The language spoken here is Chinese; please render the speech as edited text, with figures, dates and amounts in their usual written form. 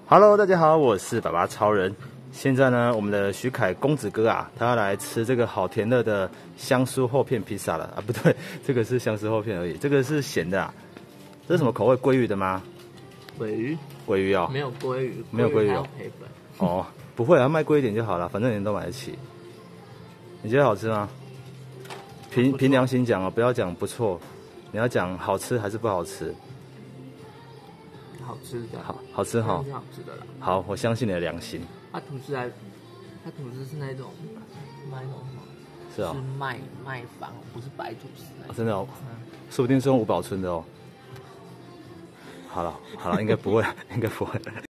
Hello， 大家好，我是爸爸超人。现在呢，我们的徐凯公子哥啊，他要来吃这个好甜乐的香酥厚片披萨了啊，不对，这个是香酥厚片而已，这个是咸的啊。这是什么口味？鲑鱼的吗？ 鲑鱼， 鲑鱼哦， 没有鲑鱼， 没有鲑鱼哦。 赔本。 哦，不会啊，卖贵一点就好了，反正人都买得起。你觉得好吃吗？凭良心讲哦，不要讲不错，你要讲好吃还是不好吃。 好吃的， 好吃哈， 是好吃的啦。 好，我相信你的良心。 它吐司是那种卖那种什么？ 是哦， 是卖房，不是白吐司。 真的哦，说不定是用五宝村的哦。好了，应该不会，应该不会。